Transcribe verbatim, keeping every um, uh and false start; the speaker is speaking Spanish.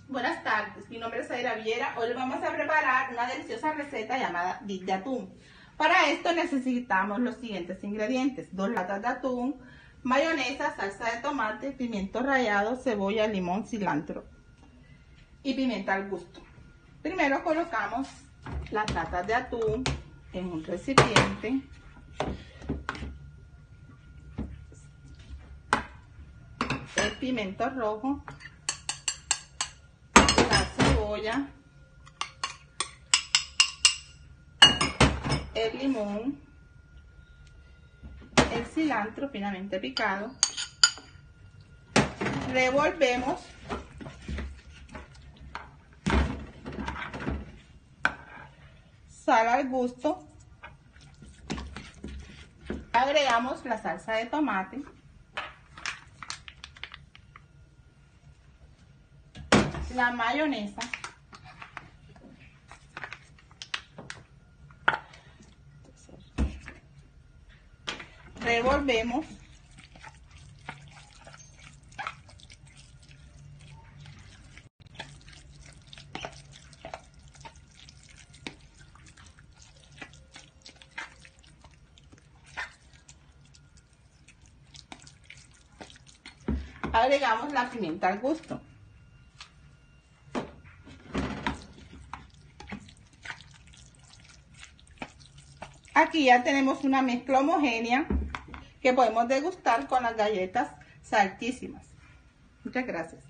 Buenas tardes, mi nombre es Zaira Viera. Hoy vamos a preparar una deliciosa receta llamada dip de atún. Para esto necesitamos los siguientes ingredientes: dos latas de atún, mayonesa, salsa de tomate, pimiento rallado, cebolla, limón, cilantro y pimienta al gusto. Primero colocamos las latas de atún en un recipiente. El pimiento rojo, la cebolla, el limón, el cilantro finamente picado. Revolvemos. Sal al gusto. Agregamos la salsa de tomate. La mayonesa. Revolvemos. Agregamos la pimienta al gusto. Aquí ya tenemos una mezcla homogénea que podemos degustar con las galletas Saltísimas. Muchas gracias.